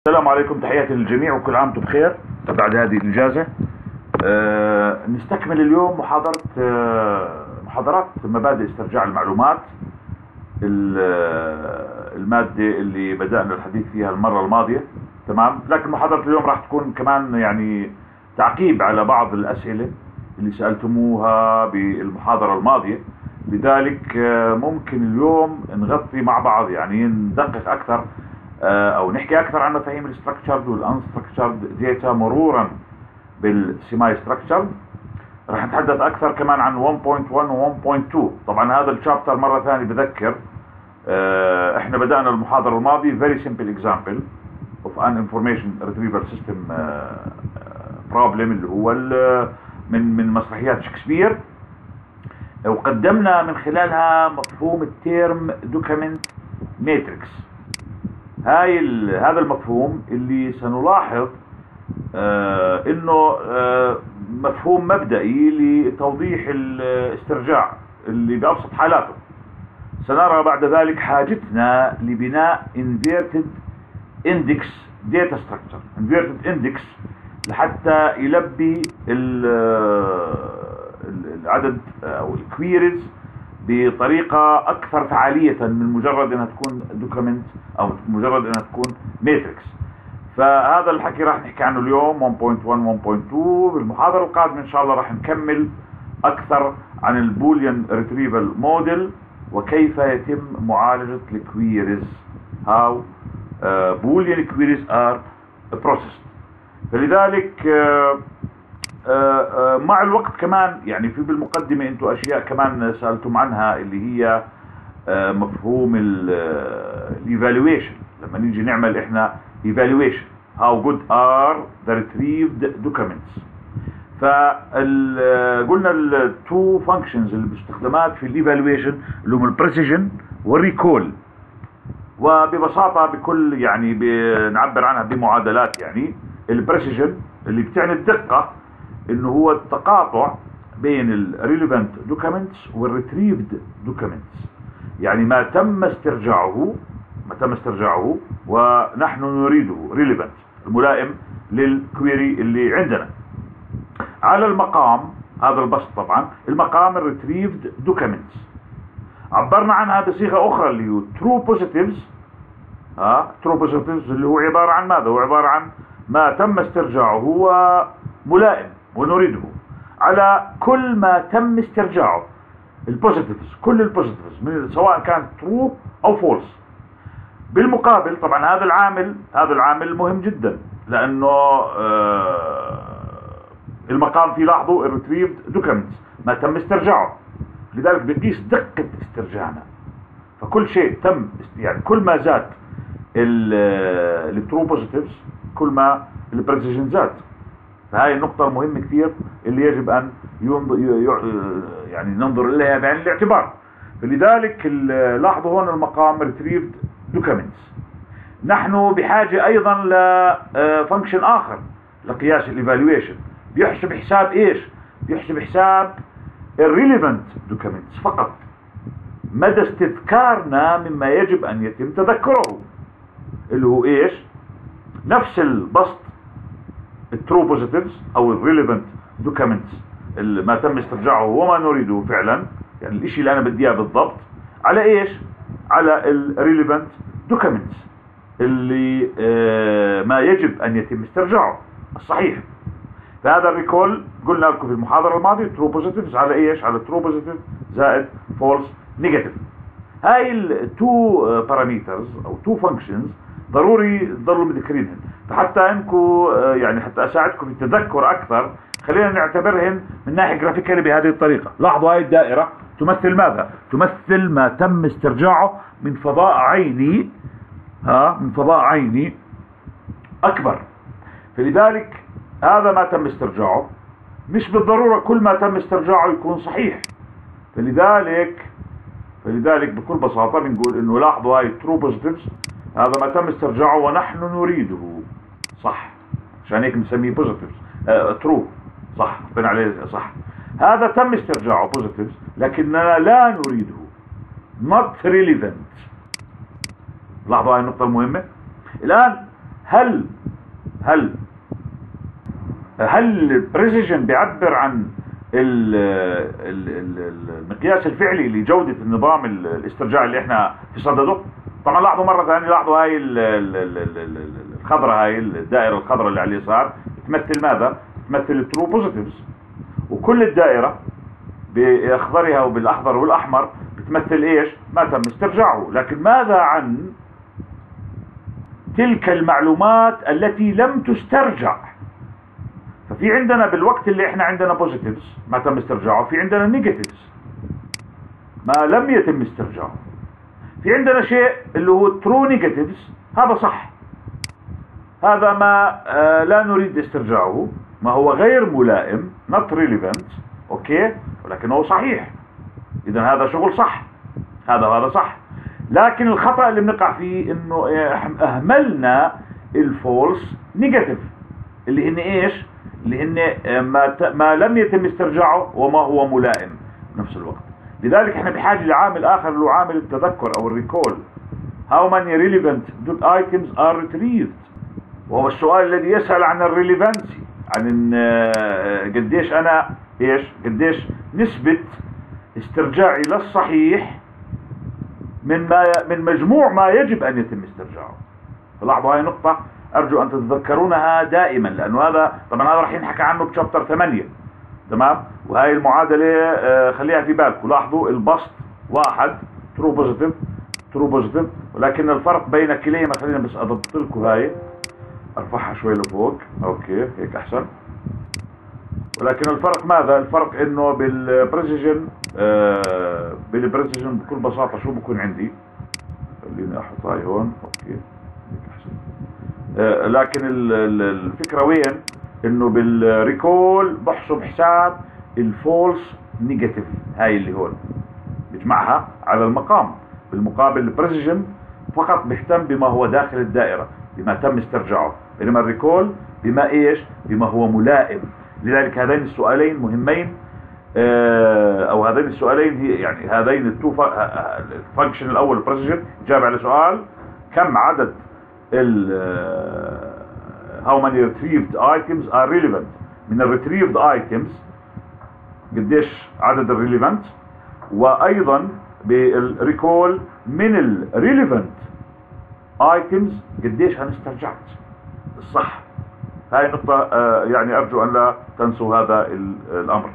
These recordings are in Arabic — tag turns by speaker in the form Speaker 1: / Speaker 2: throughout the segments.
Speaker 1: السلام عليكم، تحياتي للجميع وكل عام وانتم بخير بعد هذه الإجازة. نستكمل اليوم محاضرات مبادئ استرجاع المعلومات، المادة اللي بدأنا الحديث فيها المرة الماضية. تمام، لكن محاضرة اليوم راح تكون كمان يعني تعقيب على بعض الأسئلة اللي سألتموها بالمحاضرة الماضية. لذلك ممكن اليوم نغطي مع بعض، يعني ندقق أكثر او نحكي اكثر عن مفاهيم الستركتشرد والانستركتشرد داتا مرورا بالسيماي ستركتشرد. راح نتحدث اكثر كمان عن 1.1 و 1.2. طبعا هذا الشابتر مره ثانيه بذكر احنا بدانا المحاضره الماضيه very simple example of an information retrieval system problem اللي هو من مسرحيات شكسبير، وقدمنا من خلالها مفهوم التيرم دوكيمنت ماتريكس. هذا المفهوم اللي سنلاحظ انه مفهوم مبدئي لتوضيح الاسترجاع اللي بأبسط حالاته. سنرى بعد ذلك حاجتنا لبناء inverted index data structure، inverted index لحتى يلبي العدد او الكويريز بطريقة أكثر فعالية من مجرد أنها تكون دوكيمنت أو مجرد أنها تكون ماتريكس. فهذا الحكي راح نحكي عنه اليوم 1.1 1.2. بالمحاضرة القادمة إن شاء الله راح نكمل أكثر عن البوليان ريتريفال موديل وكيف يتم معالجة الكويريز، how boolean queries are processed. فلذلك مع الوقت كمان يعني في بالمقدمة انتم اشياء كمان سألتم عنها اللي هي مفهوم الايفالويشن. لما نيجي نعمل احنا evaluation how good are the retrieved documents، فقلنا التو فانكشنز اللي باستخدامات في الايفالويشن اللي هم البريسيجن والريكول، وببساطة بكل يعني بنعبر عنها بمعادلات. يعني البريسيجن اللي بتعني الدقة، انه هو التقاطع بين الريليفنت دوكيمنتس والريتريفد دوكيمنتس، يعني ما تم استرجاعه ونحن نريده ريليفنت الملائم للكويري اللي عندنا. على المقام هذا البسط، طبعا المقام الريتريفد دوكيمنتس عبرنا عنها بصيغه اخرى اللي هو ترو بوزيتيفز. ترو بوزيتيفز اللي هو عباره عن ماذا؟ هو عباره عن ما تم استرجاعه وملائم ونريده على كل ما تم استرجاعه. البوزيتيفز، كل البوزيتيفز سواء كانت ترو او فولس. بالمقابل طبعا هذا العامل مهم جدا، لانه المقام فيه لاحظوا الريتريفد دوكيمنتس ما تم استرجاعه، لذلك بقيس دقة استرجاعنا. فكل شيء تم يعني كل ما زاد الترو بوزيتيفز كل ما البريسيجن زاد. فهاي النقطة المهمة كثير اللي يجب أن يعني ننظر إليها بعين الاعتبار. فلذلك لاحظوا هون المقام retrieved documents. نحن بحاجة أيضا لفانكشن آخر لقياس الايفالويشن، بيحسب حساب إيش؟ بيحسب حساب irrelevant documents فقط، مدى استذكارنا مما يجب أن يتم تذكره، اللي هو إيش؟ نفس البسط الترو بوزيتيفز او الريليفنت دوكيمنتس اللي ما تم استرجاعه وما نريده فعلا، يعني الاشي اللي انا بدي اياه بالضبط، على ايش؟ على الريليفنت دوكيمنتس اللي ما يجب ان يتم استرجاعه الصحيح. فهذا الريكول قلنا لكم في المحاضره الماضيه ترو بوزيتيفز على ايش؟ على ترو بوزيتيف زائد فولس نيجاتيف. هاي التو باراميترز او تو فانكشنز ضروري تضلوا مذكرينهن، فحتى انكم يعني حتى اساعدكم في التذكر اكثر خلينا نعتبرهن من ناحيه جرافيكالي بهذه الطريقه. لاحظوا هاي الدائره تمثل ماذا؟ تمثل ما تم استرجاعه من فضاء عيني، من فضاء عيني اكبر. فلذلك هذا ما تم استرجاعه، مش بالضروره كل ما تم استرجاعه يكون صحيح. فلذلك بكل بساطه بنقول انه لاحظوا هاي ترو بوزيتيفز، هذا ما تم استرجاعه ونحن نريده، صح؟ عشان هيك بنسميه بوزيتيفز ترو، صح؟ بين عليه صح. هذا تم استرجاعه بوزيتيفز لكننا لا نريده not relevant. لاحظوا هاي النقطة المهمة. الآن هل هل هل البريسيجن بيعبر عن المقياس الفعلي لجودة النظام الاسترجاع اللي احنا في صدده؟ طبعا لاحظوا مرة ثانية، لاحظوا هاي الخضراء، هاي الدائرة الخضراء اللي على اليسار تمثل ماذا؟ تمثل الترو بوزيتيفز، وكل الدائرة بأخضرها وبالأخضر والأحمر بتمثل ايش؟ ما تم استرجاعه. لكن ماذا عن تلك المعلومات التي لم تسترجع؟ ففي عندنا بالوقت اللي احنا عندنا بوزيتيفز ما تم استرجاعه، في عندنا نيجاتيفز ما لم يتم استرجاعه. في عندنا شيء اللي هو ترو نيجاتيفز، هذا صح، هذا ما لا نريد استرجاعه، ما هو غير ملائم not relevant، اوكي، ولكنه صحيح، اذا هذا شغل صح، هذا صح. لكن الخطأ اللي بنقع فيه انه اهملنا الفولس نيجاتيف اللي هن ايش؟ اللي هن ما لم يتم استرجاعه وما هو ملائم بنفس الوقت. لذلك احنا بحاجة لعامل اخر اللي هو عامل التذكر او الريكول. How many relevant items are retrieved؟ وهو السؤال الذي يسأل عن الريليفانسي، عن قديش انا قديش نسبة استرجاعي للصحيح من مجموع ما يجب ان يتم استرجاعه. فلاحظوا هاي نقطة ارجو ان تتذكرونها دائما، لانه هذا طبعا هذا راح ينحكى عنه بشابتر 8، تمام؟ وهي المعادلة خليها في بالكم. لاحظوا البسط واحد ترو بوزيتيف، ولكن الفرق بين كليهما، خلينا بس اضبط لكم هاي، ارفعها شوي لفوق، اوكي هيك احسن. ولكن الفرق ماذا؟ الفرق انه بالبريسيجن بكل بساطة شو بكون عندي؟ خليني احط هاي هون، اوكي هيك احسن. لكن الفكرة وين؟ انه بالريكول بحسب حساب الفولس نيجاتيف، هاي اللي هون بجمعها على المقام. بالمقابل البريسيجن فقط بيهتم بما هو داخل الدائرة، بما تم استرجاعه، بينما الريكول بما بما هو ملائم. لذلك هذين السؤالين مهمين، او هذين السؤالين هي يعني هذين الفانكشن الاول البريسيجن جاب على سؤال كم عدد how many retrieved items are relevant. من الريتريفد items قديش عدد الريليفنت، وايضا بالريكول من الريليفنت items قديش هنسترجعت الصح. هاي نقطة يعني ارجو ان لا تنسوا هذا الامر.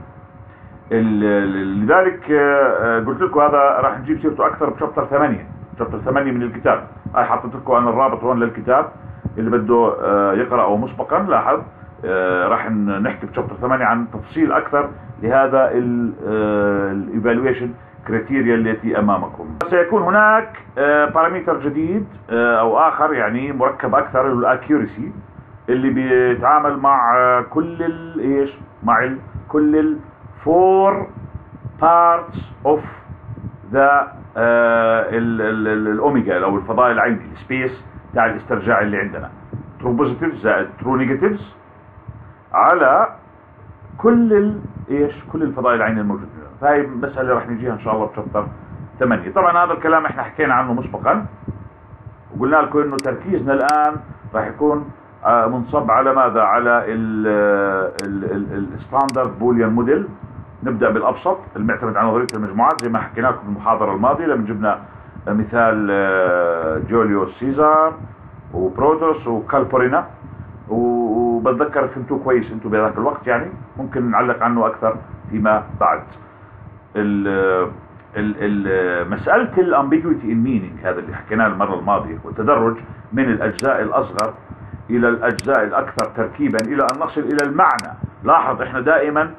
Speaker 1: لذلك قلت لكم هذا راح نجيب سيرته اكثر بشابتر 8 من الكتاب. هاي حطيت لكم انا الرابط هون للكتاب اللي بده يقرأه مسبقا. لاحظ راح نحكي بشابتر 8 عن تفصيل اكثر لهذا الايفالويشن كريتيريا التي امامكم. سيكون هناك بارامتر جديد او اخر يعني مركب اكثر، الاكيورسي، اللي بيتعامل مع كل مع كل الفور بارتس اوف ذا الاوميجا او الفضاء العيني، السبيس تاع الاسترجاع اللي عندنا، ترو بوزيتيف زائد ترو نيجاتيفز على كل كل الفضاء العيني الموجود. فهي مسألة راح نجيها ان شاء الله بشابتر 8. طبعا هذا الكلام احنا حكينا عنه مسبقا، وقلنا لكم انه تركيزنا الان راح يكون منصب على ماذا؟ على الستاندرد بوليان موديل. نبدأ بالابسط المعتمد على نظرية المجموعات زي ما حكينا لكم في المحاضرة الماضية لما جبنا مثال جوليوس سيزار وبروتوس وكالبورينا، وبتذكر فهمتوه كويس انتم بهذاك الوقت، يعني ممكن نعلق عنه اكثر فيما بعد. مسألة الامبيجويتي ان مينينج هذا اللي حكيناه المرة الماضية، والتدرج من الاجزاء الاصغر الى الاجزاء الاكثر تركيبا الى ان نصل الى المعنى. لاحظ احنا دائما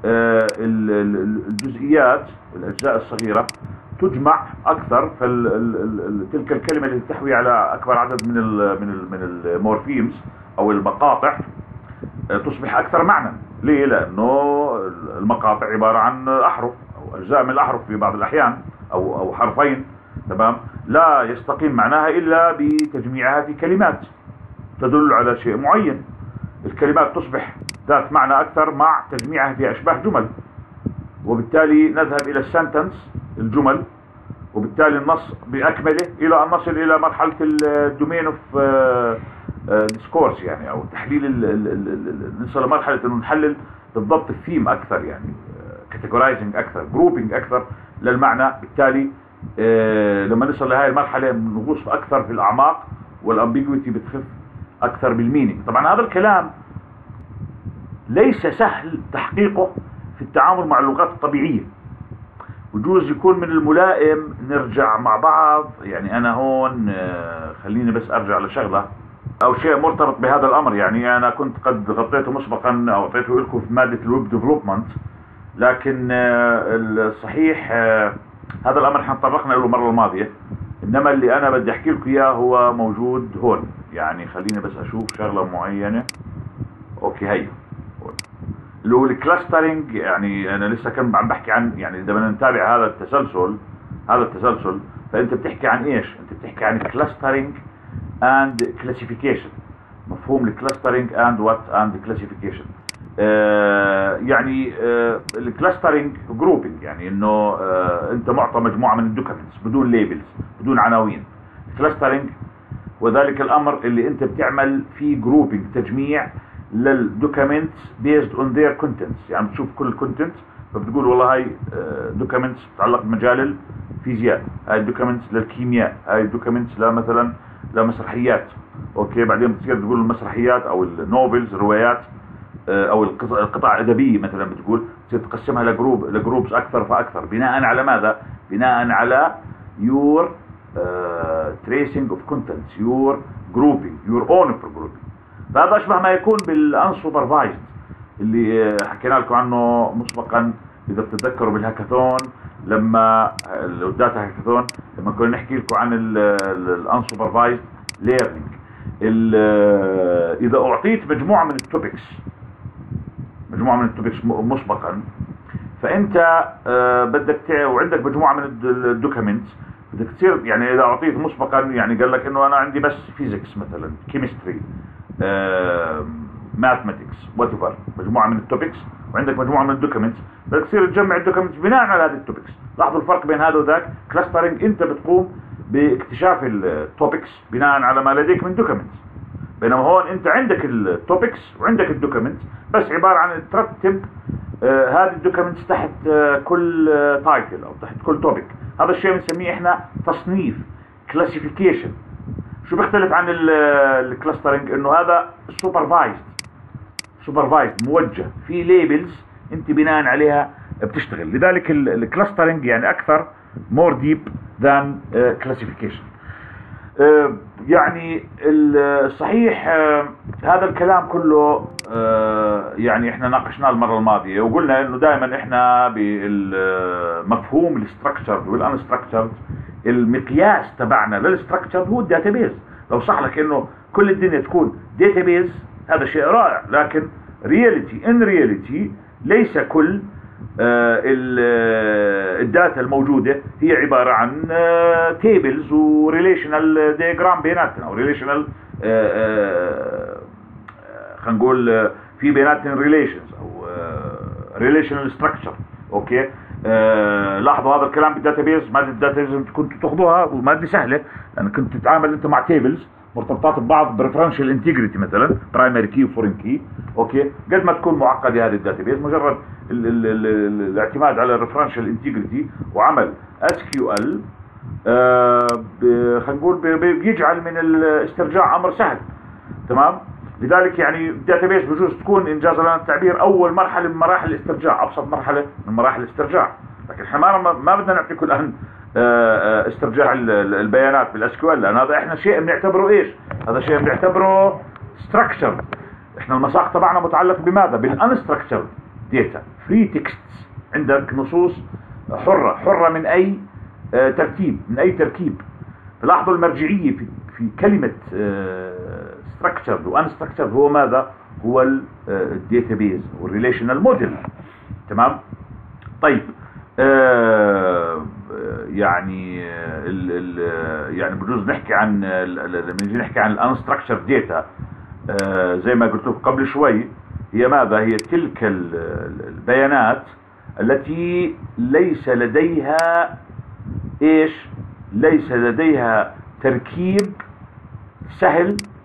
Speaker 1: الجزئيات الاجزاء الصغيرة تجمع اكثر، تلك الكلمة التي تحوي على اكبر عدد من المورفيمز او المقاطع تصبح اكثر معنى. ليه؟ لانه المقاطع عبارة عن احرف او اجزاء من الاحرف في بعض الاحيان او حرفين، تمام، لا يستقيم معناها الا بتجميعها في كلمات تدل على شيء معين. الكلمات تصبح ذات معنى اكثر مع تجميعها في اشباه جمل، وبالتالي نذهب الى السنتنس الجمل، وبالتالي النص باكمله الى ان نصل الى مرحلة الدومين اوف ديسكورس يعني، او تحليل نوصل لمرحله انه نحلل بالضبط الثيم اكثر، يعني كاتيجورايزنج اكثر، جروبينج اكثر للمعنى. بالتالي لما نوصل لهي المرحله بنغوص اكثر في الاعماق، والامبيجويتي بتخف اكثر بالمينينج. طبعا هذا الكلام ليس سهل تحقيقه في التعامل مع اللغات الطبيعيه، بجوز يكون من الملائم نرجع مع بعض. يعني انا هون خليني بس ارجع لشغله او شيء مرتبط بهذا الامر. يعني انا كنت قد غطيته مسبقا او اعطيته لكم في ماده الويب ديفلوبمنت، لكن الصحيح هذا الامر احنا تطرقنا له المره الماضيه، انما اللي انا بدي احكي لكم اياه هو موجود هون. يعني خليني بس اشوف شغله معينه. اوكي، هي اللي هو الكلاسترنج. يعني انا لسه كان عم بحكي عن، يعني اذا بدنا نتابع هذا التسلسل، فانت بتحكي عن ايش؟ انت بتحكي عن الكلاسترنج اند كلاسيفيكيشن. مفهوم الكلاسترنج اند وات اند كلاسيفيكيشن. يعني الكلاسترنج جروبينج، يعني انه انت معطى مجموعه من الدوكيومنتس بدون ليبلز، بدون عناوين. الكلاسترنج وذلك الامر اللي انت بتعمل فيه جروبينج، تجميع للدوكيومنتس بيزد اون ذير كونتنتس. يعني بتشوف كل الكونتنت فبتقول والله هاي دوكيومنتس تتعلق بمجال الفيزياء، هاي دوكيومنتس للكيمياء، هاي دوكيومنتس مثلا لمسرحيات. اوكي، بعدين بتصير تقول المسرحيات او النوفلز، الروايات او القطع الادبيه مثلا، بتقول تصير تقسمها لجروبس اكثر فاكثر. بناء على ماذا؟ بناء على your tracing of contents, your grouping, your own grouping. فهذا اشبه ما يكون بالانسوبرفايزد اللي حكينا لكم عنه مسبقا، اذا بتتذكروا بالهاكاثون، لما الداتا هاكاثون، لما كنا نحكي لكم عن الانسوبرفايزد ليرنينج. اذا اعطيت مجموعه من التوبكس مسبقا، فانت بدك وعندك مجموعه من الدوكيومنتس، بدك تصير يعني اذا اعطيت مسبقا، يعني قال لك انه انا عندي بس فيزيكس مثلا، كيمستري، ماثماتكس، وات ايفر، مجموعه من التوبكس، وعندك مجموعه من الدوكيومنتس، بدك تصير تجمع الدوكيومنتس بناء على هذه التوبكس. لاحظوا الفرق بين هذا وذاك. كلاسترنج انت بتقوم باكتشاف التوبكس بناء على ما لديك من دوكيومنتس، بينما هون انت عندك التوبكس وعندك الدوكيومنتس، بس عباره عن ترتب هذه الدوكيومنتس تحت كل تايتل او تحت كل توبك. هذا الشيء بنسميه احنا تصنيف، كلاسيفيكيشن. شو بيختلف عن الكلاسترنج؟ انه هذا سوبرفايزد، موجه، في ليبلز انت بناء عليها بتشتغل. لذلك الكلاسترنج يعني اكثر more deep than classification. يعني الصحيح هذا الكلام كله يعني احنا ناقشناه المره الماضيه، وقلنا انه دائما احنا بالمفهوم الستراكشرد والانستراكشرد، المقياس تبعنا للستراكشرد هو الداتابيز. لو صح لك انه كل الدنيا تكون داتابيز هذا شيء رائع، لكن رياليتي ليس كل الداتا الموجودة هي عبارة عن تيبلز وريليشنال دياجرام بيناتنا، او ريليشنال خلينا نقول في بيناتنا ريليشنز او ريليشنال ستراكشر. اوكي، لاحظوا هذا الكلام بالداتابيز. مادة الداتابيز كنتوا تاخذوها ومادة سهلة، لأن كنت تتعامل انت مع تيبلز مرتبطات ببعض بريفرنشال انتجريتي، مثلا برايمري كي وفورين كي. اوكي، قد ما تكون معقده هذه الداتابيز، مجرد الاعتماد على الريفرنشال انتجريتي وعمل اس كيو ال خلينا نقول بيجعل من الاسترجاع امر سهل. تمام. لذلك يعني الداتابيز بجوز تكون انجاز لنا التعبير اول مرحله من مراحل الاسترجاع، ابسط مرحله من مراحل الاسترجاع. لكن احنا ما بدنا نعطيكم الان استرجاع البيانات بالاس كيو ال، لان هذا احنا شيء بنعتبره ايش؟ هذا شيء بنعتبره ستراكشر. احنا المساق تبعنا متعلق بماذا؟ بالانستراكشر داتا، فري تكست. عندك نصوص حره من اي تركيب. فلاحظوا المرجعيه في كلمه ستراكشرد وانستراكشرد هو ماذا؟ هو الداتابيز والريليشنال موديل. تمام. طيب يعني يعني بجوز نحكي عن لما نجي نحكي عن الانستراكشر داتا، زي ما قلت لكم قبل شوي، هي ماذا؟ هي تلك البيانات التي ليس لديها ايش؟ ليس لديها تركيب سهل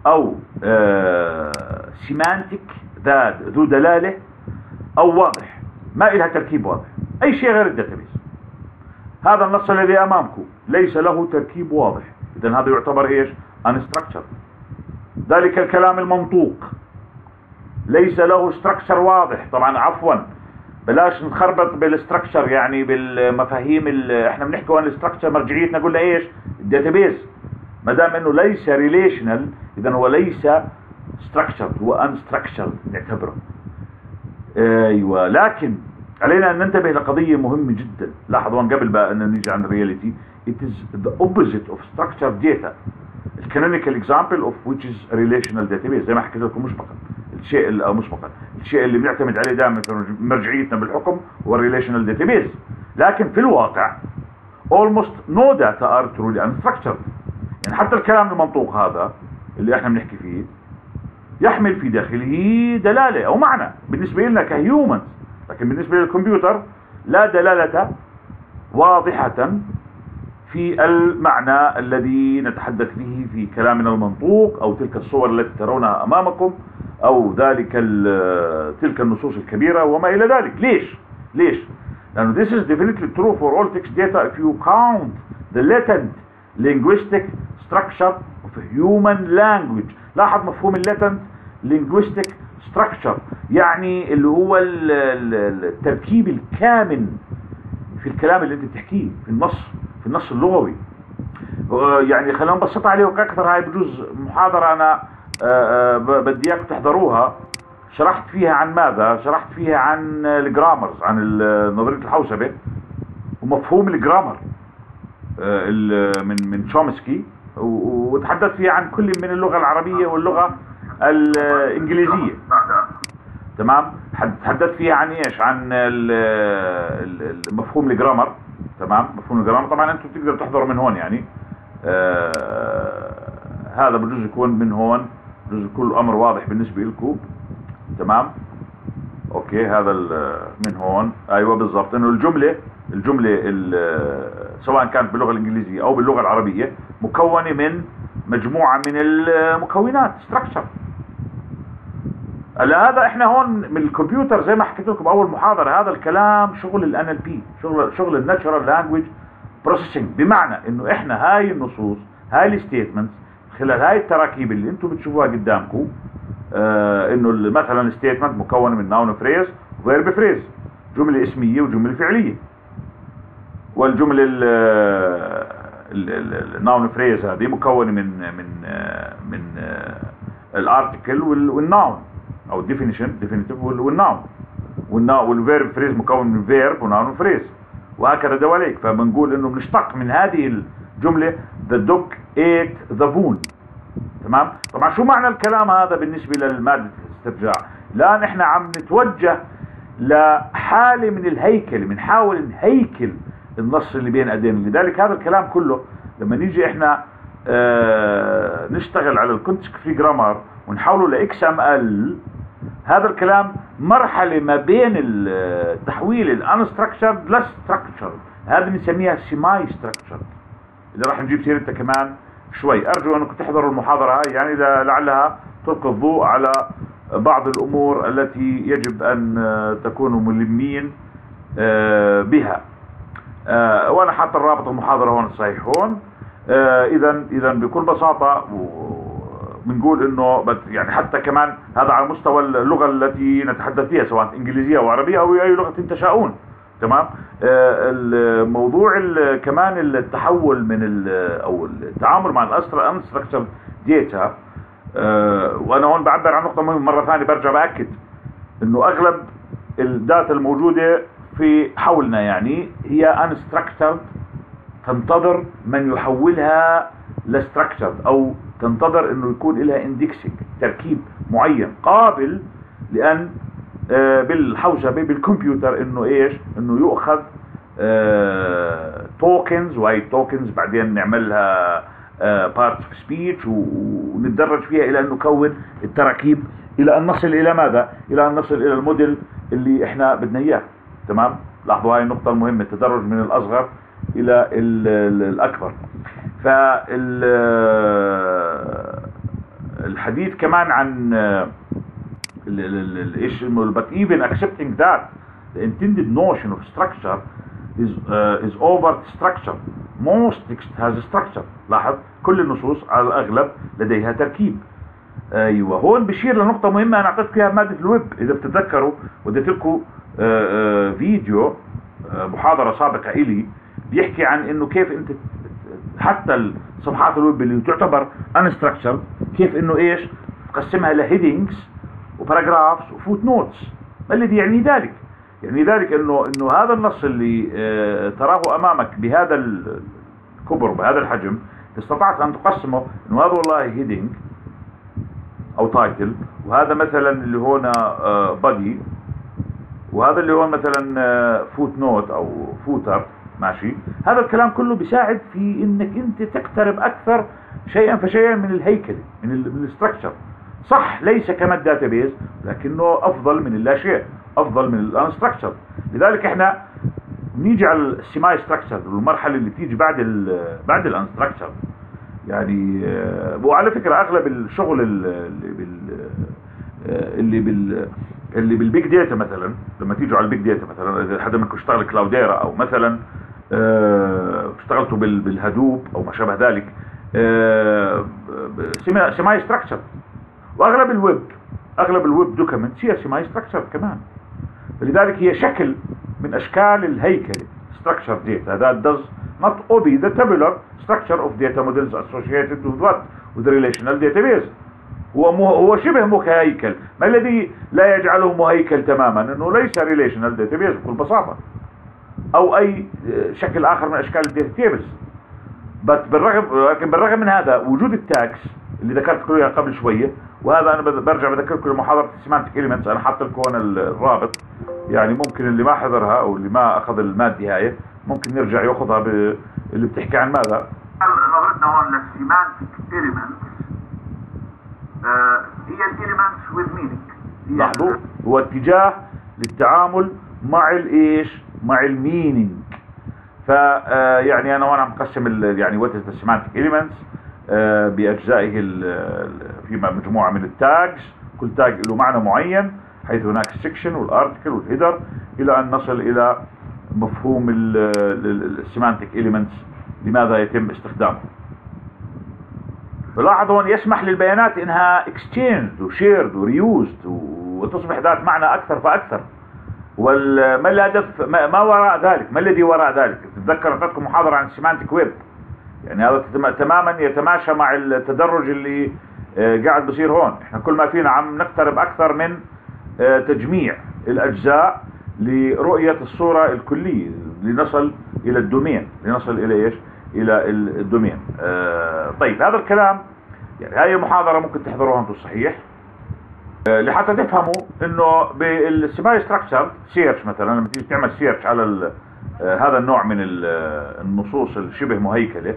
Speaker 1: او سيمانتك ذو دلالة او واضح، ما إلها تركيب واضح، اي شيء غير الداتابيز. هذا النص الذي امامكم ليس له تركيب واضح، اذا هذا يعتبر ايش؟ unstructured. ذلك الكلام المنطوق ليس له structure واضح. طبعا عفوا بلاش نخربط بالستراكشر، يعني بالمفاهيم احنا بنحكي عن الستراكشر مرجعيتنا قلنا ايش؟ الداتابيز. ما دام انه ليس ريليشنال اذا هو ليس structured، هو unstructured نعتبره. ايوه، لكن علينا ان ننتبه لقضية مهمة جدا. لاحظوا قبل بقى ان نيجي عن الرياليتي، it is the opposite of structured data. The canonical example of which is relational database، زي ما حكيت لكم مسبقا. الشيء اللي بنعتمد عليه دائما في مرجعيتنا بالحكم هو الريليشنال داتابيز. لكن في الواقع almost no data are truly unstructured. يعني حتى الكلام المنطوق هذا اللي احنا بنحكي فيه يحمل في داخله دلالة او معنى بالنسبة لنا كهيومنز، لكن بالنسبة للكمبيوتر لا دلالة واضحة في المعنى الذي نتحدث به في كلامنا المنطوق، او تلك الصور التي ترونها امامكم، او تلك النصوص الكبيرة وما الى ذلك. ليش؟ لانه this is definitely true for all text data if you count the latent linguistic structure of human language. لاحظ مفهوم latent linguistic structure، يعني اللي هو التركيب الكامن في الكلام اللي انت بتحكيه في النص اللغوي. يعني خلينا نبسط عليه اكثر. هاي بجوز محاضرة انا بدي اياكم تحضروها، شرحت فيها عن ماذا؟ شرحت فيها عن الجرامرز، عن نظرية الحوسبة ومفهوم الجرامر من شومسكي، وتحدثت فيها عن كل من اللغة العربية واللغة الإنجليزية. تمام. تحدثت فيها عن ايش؟ عن مفهوم الجرامر. تمام. مفهوم الجرامر طبعا انتم تقدروا تحضروا من هون، يعني هذا بجوز يكون من هون، بجوز كل امر واضح بالنسبة لكم. تمام. اوكي، هذا من هون. ايوه بالضبط، انه الجملة سواء كانت باللغة الانجليزية او باللغة العربية مكونة من مجموعة من المكونات structure. هذا احنا هون من الكمبيوتر زي ما حكيت لكم اول محاضرة، هذا الكلام شغل ال NLP، شغل الناتشورال لانجويج بروسيسنج. بمعنى انه احنا هاي النصوص، هاي الستيتمنتس، خلال هاي التراكيب اللي انتم بتشوفوها قدامكم، انه مثلا ستيتمنت مكون من ناون فريز وفيرب فريز، جملة اسمية وجملة فعلية. والجملة الناون فريز هذه مكونة من الارتكل والناون او definitive والناون، والفيرب فريز مكون من فيرب وناون فريز، وهكذا دواليك. فبنقول انه بنشتق من هذه الجملة the dog ate the bone. تمام. طبعا شو معنى الكلام هذا بالنسبة للمادة الاسترجاع؟ الآن احنا عم نتوجه لحالة من الهيكل، بنحاول نهيكل النص اللي بين ايدينا. لذلك هذا الكلام كله لما نيجي احنا نشتغل على الكونتكست فري جرامر ونحوله لاكس ام ال، هذا الكلام مرحلة ما بين التحويل الانستراكشرد للستراكشرد، هذا بنسميها سيماي ستراكشرد اللي راح نجيب سيرتها كمان شوي. ارجو انكم تحضروا المحاضرة هاي، يعني لعلها تلقي الضوء على بعض الامور التي يجب ان تكونوا ملمين بها. وانا حاطط الرابط المحاضرة هون صحيح هون. اذا بكل بساطة بنقول انه يعني حتى كمان هذا على مستوى اللغة التي نتحدث فيها سواء انجليزية او عربية او اي لغة تشاءون. تمام. الموضوع كمان التحول من او التعامل مع الانستراكشر ديتا. وانا هون بعبر عن نقطة مهمة مرة ثانية، برجع باكد انه اغلب الداتا الموجودة في حولنا يعني هي unstructured، تنتظر من يحولها لستراكشرد، او تنتظر انه يكون لها اندكسنج، تركيب معين قابل لان بالحوسبة بالكمبيوتر انه ايش؟ انه يؤخذ توكنز، وهي التوكنز بعدين نعملها بارت اوف سبيتش ونتدرج فيها الى ان نكون التراكيب الى ان نصل الى ماذا؟ الى ان نصل الى الموديل اللي احنا بدنا اياه. تمام. لاحظوا هاي النقطة المهمة، التدرج من الاصغر الى الحديث كمان عن ايش but even accepting that the intended notion of structure is over structure. most text has structure. لاحظ كل النصوص على الأغلب لديها تركيب. ايوه هون بشير لنقطة مهمة انا اعطيتكم اياها مادة الويب. اذا بتتذكروا وديت لكم فيديو محاضرة سابقة الي بيحكي عن انه كيف انت حتى صفحات الويب اللي تعتبر unstructured كيف انه ايش تقسمها لهيدنجز وباراجرافز وفوت نوتس. ما الذي يعني ذلك؟ يعني ذلك انه هذا النص اللي تراه امامك بهذا الكبر بهذا الحجم استطعت ان تقسمه انه هذا والله هيدنج او تايتل، وهذا مثلا اللي هون بادي، وهذا اللي هو مثلا فوت نوت او فوتر. ماشي، هذا الكلام كله بيساعد في انك انت تقترب اكثر شيئا فشيئا من الهيكل من الاستراكشر. صح ليس كما الداتابيز لكنه افضل من اللا شيء، افضل من الانستراكشر. لذلك احنا نيجي على السيماي ستراكشر والمرحله اللي بتيجي بعد الانستراكشر. يعني وعلى فكره اغلب الشغل اللي بالبيج داتا مثلا، لما تيجوا على البيج داتا مثلا اذا حدا منكم اشتغل كلاوديرا او مثلا اشتغلتوا بالهدوب او ما شابه ذلك، سيماي ستراكشر. واغلب الويب دوكيمنتس هي سيماي ستراكشر كمان. فلذلك هي شكل من اشكال الهيكل structured data that does not obey the tabular structure of data models associated with what? with relational database. هو شبه مهيكل. ما الذي لا يجعله مهيكل تماما؟ انه ليس relational database بكل بساطة او اي شكل اخر من اشكال الداتا تيبلز. لكن بالرغم من هذا وجود التاكس اللي ذكرت لكم اياه قبل شويه، وهذا انا برجع بذكركم لمحاضره السيمانتيك اليمنتس، انا حاطط لكم هون الرابط، يعني ممكن اللي ما حضرها او اللي ما اخذ الماده هاي ممكن يرجع ياخذها اللي بتحكي عن ماذا. نظرتنا هون للسيمانتيك اليمنتس هي الاليمنتس وذ مينينج. لاحظوا هو اتجاه للتعامل مع الايش؟ مع المينينج. يعني انا وانا مقسم يعني وات از ذا سيمانتيك اليمنتس باجزائه في مجموعه من التاجز، كل تاج له معنى معين، حيث هناك السكشن والارتكل والهيدر، الى ان نصل الى مفهوم السيمانتيك اليمنتس لماذا يتم استخدامه. فلاحظ هون يسمح للبيانات انها اكستشينجد وشيرد وريوزد وتصبح ذات معنى اكثر فاكثر. ما الهدف؟ ما وراء ذلك؟ ما الذي وراء ذلك؟ تتذكر اعطيتكم محاضره عن السيمانتيك ويب، يعني هذا تماما يتماشى مع التدرج اللي قاعد بصير هون. احنا كل ما فينا عم نقترب اكثر من تجميع الاجزاء لرؤيه الصوره الكليه، لنصل الى الدومين، لنصل الى ايش؟ الى الدومين. طيب هذا الكلام يعني هاي المحاضره ممكن تحضروها انتم صحيح لحتى تفهموا انه بالسيماي ستراكشر سيرش مثلا، لما تيجي تعمل سيرش على هذا النوع من النصوص الشبه مهيكله،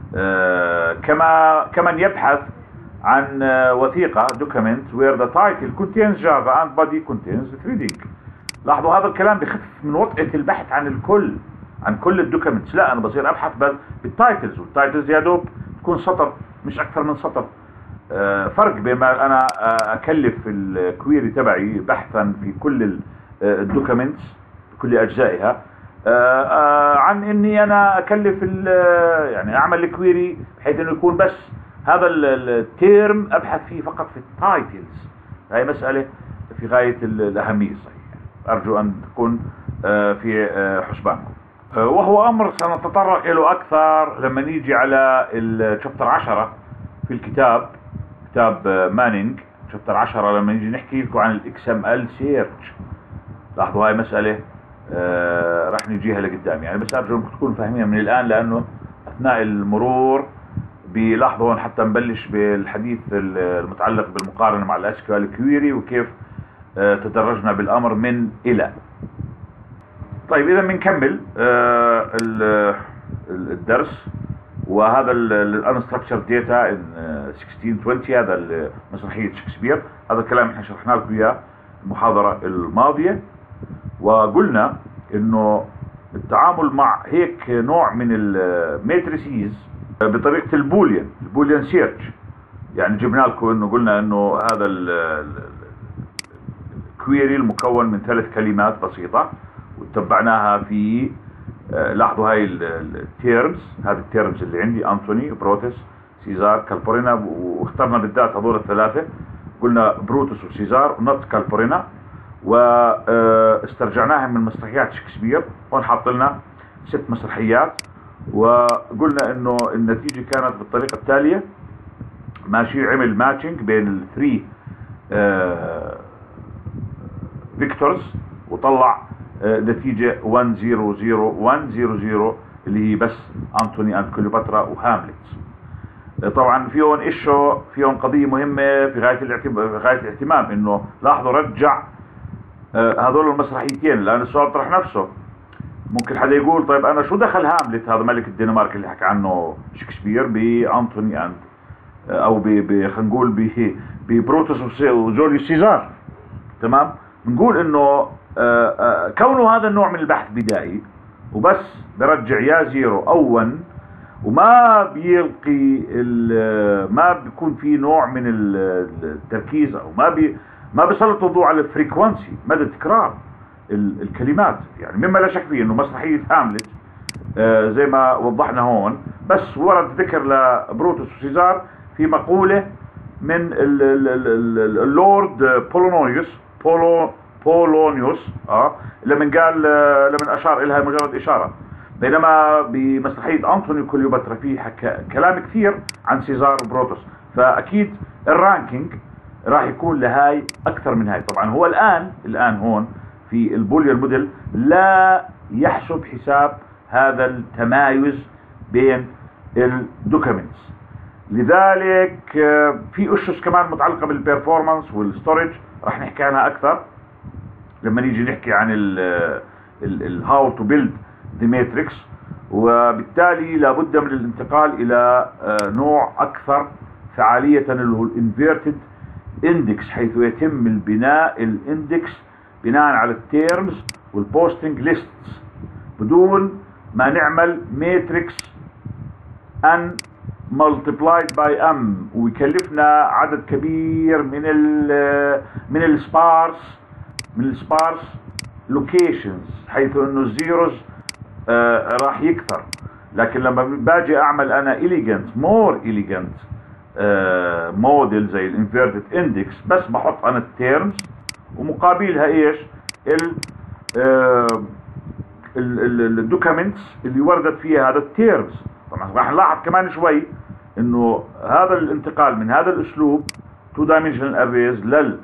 Speaker 1: كمن يبحث عن وثيقه document where the title contains Java and body contains threading. لاحظوا هذا الكلام بخفف من وطئة البحث عن كل الدوكيومنتس. لا انا بصير ابحث بالتايتلز، والتايتلز يا دوب تكون سطر مش اكثر من سطر. فرق بين ما انا اكلف الكويري تبعي بحثا في كل الدوكيومنتس بكل اجزائها، عن اني انا اكلف يعني اعمل الكويري بحيث انه يكون بس هذا التيرم ابحث فيه فقط في التايتلز. هاي مسألة في غاية الاهمية صحيح، ارجو ان تكون في حسبانكم. وهو امر سنتطرق له اكثر لما نيجي على الشابتر 10 في الكتاب، كتاب مانينج شابتر 10، لما نيجي نحكي لكم عن الاكس ام ال سيرش. لاحظوا هاي مسألة راح نجيها لقدام، يعني بس ارجو انكم تكونوا فاهمينها من الان، لانه اثناء المرور بيلاحظوا هون حتى نبلش بالحديث المتعلق بالمقارنة مع الاس كيو ال كويري وكيف تدرجنا بالامر من الى. طيب اذا بنكمل الدرس، وهذا الانستراكشر داتا ان 1620، هذا مسرحية شكسبير. هذا الكلام احنا شرحنا لكم اياه المحاضرة الماضية، وقلنا انه التعامل مع هيك نوع من الماتريسيز بطريقة البوليان سيرش، يعني جبنا لكم انه قلنا انه هذا الكويري المكون من 3 كلمات بسيطة، وتبعناها في لاحظوا هاي التيرمز، هذه التيرمز اللي عندي أنتوني، بروتس، سيزار، كالبورينا، واخترنا بالذات هذول ال3، قلنا بروتوس وسيزار ونوت كالبورينا، واسترجعناهم من مسرحيات شكسبير. هون حاط لنا 6 مسرحيات، وقلنا انه النتيجة كانت بالطريقة التالية. ماشي، عمل ماتشنج بين ال3 فيكتورز وطلع نتيجة 1-0-0-1-0-0 اللي هي بس أنتوني أند كليوباترا وهاملت. طبعا فيهم قضية مهمة في غاية الاهتمام، انه لاحظوا رجع هذول المسرحيتين، لأن السؤال طرح نفسه. ممكن حدا يقول طيب أنا شو دخل هاملت هذا ملك الدنمارك اللي حكى عنه شكسبير بأنتوني أند أو خلينا نقول ببروتوس وجوليوس سيزار؟ تمام، بنقول إنه كونه هذا النوع من البحث بدائي وبس برجع يا 0 أو 1، وما بيلقي ما بيكون في نوع من التركيز، او ما بيسلط الضوء على الفريكونسي، مدى تكرار الكلمات. يعني مما لا شك فيه انه مسرحية هاملت زي ما وضحنا هون، بس ورد ذكر لبروتوس وسيزار في مقولة من اللورد بولونيوس لمن اشار لها مجرد اشارة. بينما بمسرحية أنتوني كليوباترا في حكى كلام كثير عن سيزار وبروتوس، فأكيد الرانكينج راح يكون لهاي أكثر من هاي. طبعا هو الآن هون في البوليان موديل لا يحسب حساب هذا التمايز بين الدوكيومنتس، لذلك في أسس كمان متعلقة بالبيرفورمانس والستورج راح نحكي عنها أكثر لما نيجي نحكي عن الهاو تو بيلد دي ماتريكس. وبالتالي لابد من الانتقال الى نوع اكثر فعالية اللي هو الانفيرتد اندكس، حيث يتم البناء الاندكس بناء على التيرمز والبوستنج ليستس بدون ما نعمل ماتريكس ان multiplied by m ويكلفنا عدد كبير من السبارس لوكيشنز، حيث انه الزيروز راح يكثر. لكن لما باجي اعمل انا مور إليجنت موديل زي الانفيرتد اندكس، بس بحط انا التيرمز ومقابلها ايش الدوكيومنتس اللي وردت فيها هذا التيرمز. طبعا راح نلاحظ كمان شوي انه هذا الانتقال من هذا الاسلوب 2 dimensional arrays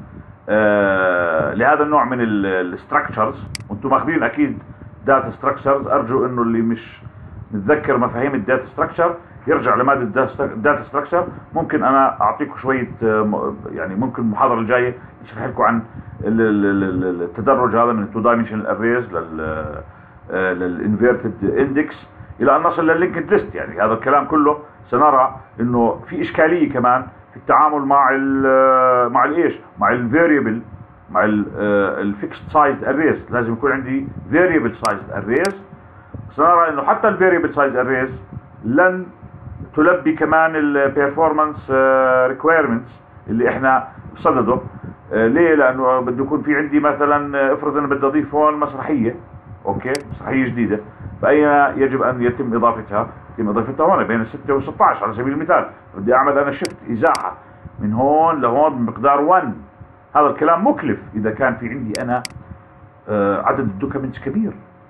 Speaker 1: لهذا النوع من الستراكشرز، وانتم ماخذين اكيد داتا ستراكشرز. ارجو انه اللي مش متذكر مفاهيم الداتا ستراكشر يرجع لمادة الداتا ستراكشر. ممكن انا اعطيكم شوية يعني ممكن المحاضرة الجاية اشرح لكم عن التدرج هذا من 2 dimensional arrays للانفيرتد اندكس الى ان نصل لللينكد ليست. يعني هذا الكلام كله سنرى انه في اشكالية كمان في التعامل مع الفاريبل، مع الفيكست سايز اريز. لازم يكون عندي فاريبل سايز اريز. سنرى انه حتى الفاريبل سايز اريز لن تلبي كمان البيرفورمانس ريكويرمنتس اللي احنا بصدده. ليه؟ لانه بده يكون في عندي مثلا، افرض انا بدي اضيف هون مسرحيه، اوكي، مسرحيه جديده، فاين يجب ان يتم اضافتها هون بين 6 و16 على سبيل المثال. بدي اعمل انا شفت ازاحه من هون لهون بمقدار 1. هذا الكلام مكلف اذا كان في عندي انا عدد الدوكيومنتس كبير،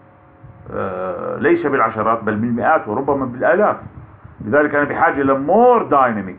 Speaker 1: ليس بالعشرات بل بالمئات وربما بالالاف. لذلك انا بحاجه لمور دايناميك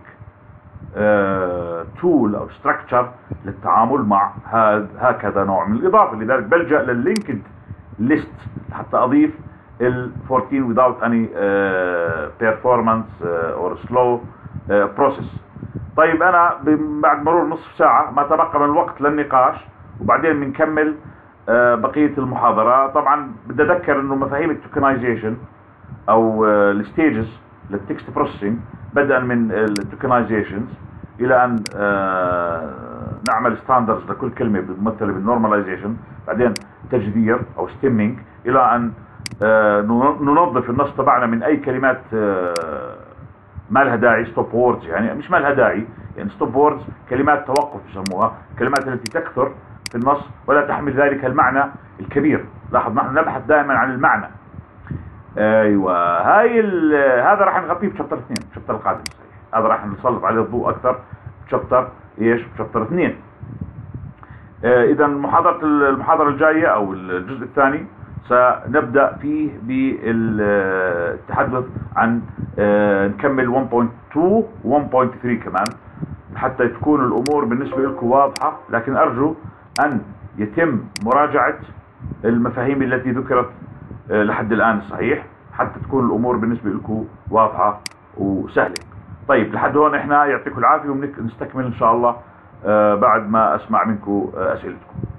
Speaker 1: تول او ستراكشر للتعامل مع هكذا نوع من الاضافه. لذلك بلجأ لللينكد ليست حتى اضيف ال 14 without any performance or slow process. طيب انا بعد مرور نصف ساعة ما تبقى من الوقت للنقاش، وبعدين بنكمل بقية المحاضرة. طبعا بدي اذكر انه مفاهيم التوكنايزيشن او الستيجز للتكست بروسيسنج، بدءا من التوكنايزيشنز الى ان نعمل ستاندردز لكل كلمة بتمثل بالنورماليزيشن، بعدين تجذير او ستيمينج، الى ان ننظف النص تبعنا من اي كلمات ما لها داعي، ستوب ووردز يعني مش ما لها داعي، يعني ستوب ووردز كلمات توقف يسموها، الكلمات التي تكثر في النص ولا تحمل ذلك المعنى الكبير. لاحظ نحن نبحث دائما عن المعنى. ايوه هذا راح نغطيه بشابتر 2، الشابتر القادم صحيح. هذا راح نسلط عليه الضوء اكثر بشابتر بشابتر 2. اذا المحاضرة الجاية او الجزء الثاني سنبدأ فيه بالتحدث عن نكمل 1.2 و1.3 كمان حتى تكون الامور بالنسبة لكم واضحة، لكن ارجو ان يتم مراجعة المفاهيم التي ذكرت لحد الان صحيح، حتى تكون الامور بالنسبة لكم واضحة وسهلة. طيب لحد هون احنا يعطيكم العافية، ونستكمل ان شاء الله بعد ما اسمع منكم اسئلتكم.